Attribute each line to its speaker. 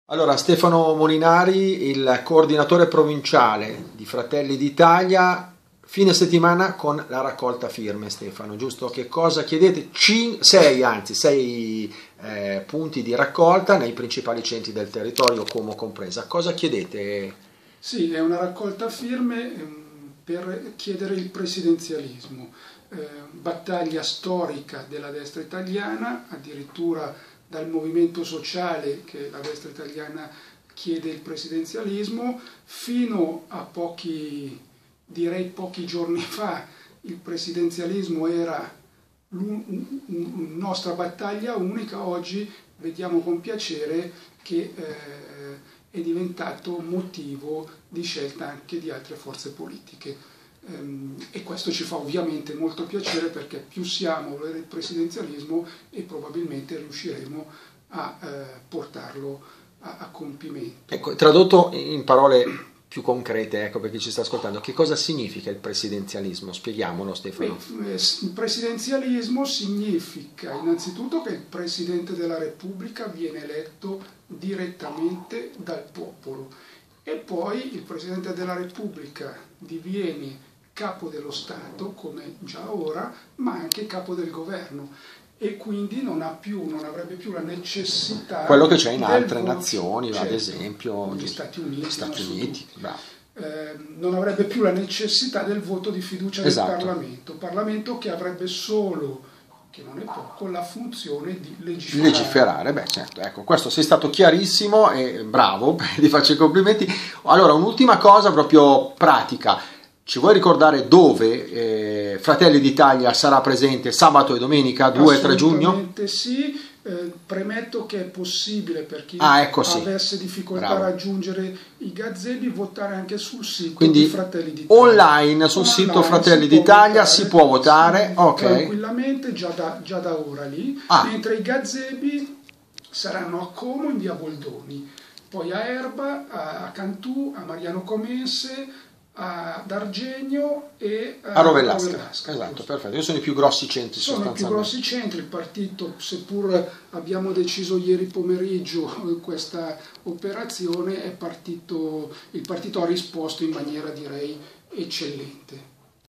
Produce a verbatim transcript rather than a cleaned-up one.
Speaker 1: Allora, Stefano Molinari, il coordinatore provinciale di Fratelli d'Italia, fine settimana con la raccolta firme, Stefano, giusto? Che cosa chiedete? Cin- sei, anzi, sei eh, punti di raccolta nei principali centri del territorio, Como compresa. Cosa chiedete?
Speaker 2: Sì, è una raccolta firme ehm, per chiedere il presidenzialismo, eh, battaglia storica della destra italiana, addirittura dal movimento sociale che la destra italiana chiede il presidenzialismo, fino a pochi, direi pochi giorni fa, il presidenzialismo era una nostra battaglia unica. Oggi vediamo con piacere che eh, è diventato motivo di scelta anche di altre forze politiche. E questo ci fa ovviamente molto piacere, perché più siamo a volere il presidenzialismo e probabilmente riusciremo a eh, portarlo a, a compimento.
Speaker 1: Ecco, tradotto in parole più concrete, ecco, per chi ci sta ascoltando, che cosa significa il presidenzialismo? Spieghiamolo, Stefano.
Speaker 2: Beh, il presidenzialismo significa innanzitutto che il Presidente della Repubblica viene eletto direttamente dal popolo e poi il Presidente della Repubblica diviene capo dello Stato, come già ora, ma anche capo del governo, e quindi non, ha più, non avrebbe più la necessità...
Speaker 1: Quello che c'è in altre
Speaker 2: voto,
Speaker 1: nazioni,
Speaker 2: certo,
Speaker 1: ad esempio
Speaker 2: gli Stati Uniti,
Speaker 1: Stati Uniti bravo.
Speaker 2: Eh, non avrebbe più la necessità del voto di fiducia
Speaker 1: Esatto.
Speaker 2: del Parlamento, Parlamento che avrebbe solo, che non è poco, la funzione di legiferare.
Speaker 1: Legiferare, beh certo, ecco, questo sei stato chiarissimo e bravo, ti faccio i complimenti. Allora, un'ultima cosa proprio pratica. Ci vuoi ricordare dove eh, Fratelli d'Italia sarà presente sabato e domenica due e tre giugno?
Speaker 2: Assolutamente sì, eh, premetto che è possibile per chi
Speaker 1: ah, ecco sì.
Speaker 2: avesse difficoltà
Speaker 1: Bravo.
Speaker 2: a raggiungere i gazebi votare anche sul sito
Speaker 1: Quindi,
Speaker 2: di Fratelli d'Italia.
Speaker 1: Online sul online, sito Fratelli d'Italia si può votare,
Speaker 2: sì,
Speaker 1: ok.
Speaker 2: Tranquillamente già da, già da ora lì,
Speaker 1: ah.
Speaker 2: mentre i gazebi saranno a Como in via Boldoni, poi a Erba, a Cantù, a Mariano Comense, ad Argenio e
Speaker 1: a Rovellasca.
Speaker 2: Rovellasca
Speaker 1: Esatto, perfetto. Io sono i più grossi centri
Speaker 2: sono
Speaker 1: sostanzialmente.
Speaker 2: i più grossi centri. Il partito, seppur abbiamo deciso ieri pomeriggio questa operazione, è partito, il partito ha risposto in maniera, direi, eccellente.